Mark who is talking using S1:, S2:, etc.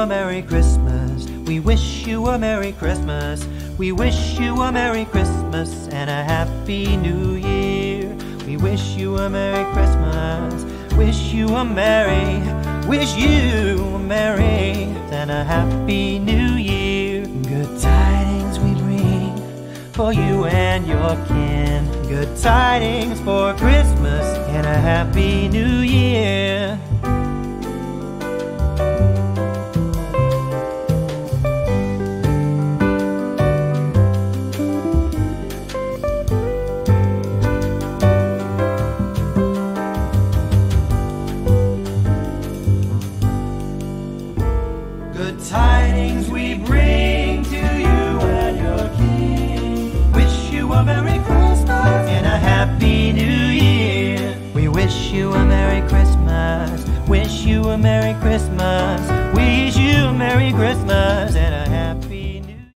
S1: a Merry Christmas. We wish you a Merry Christmas. We wish you a Merry Christmas and a Happy New Year. We wish you a Merry Christmas. Wish you a Merry and a Happy New Year. Good tidings we bring for you and your kin. Good tidings for Christmas and a Happy New Year. Good tidings we bring to you and your king. Wish you a Merry Christmas and a Happy New Year. We wish you a Merry Christmas. Wish you a Merry Christmas. Wish you a Merry Christmas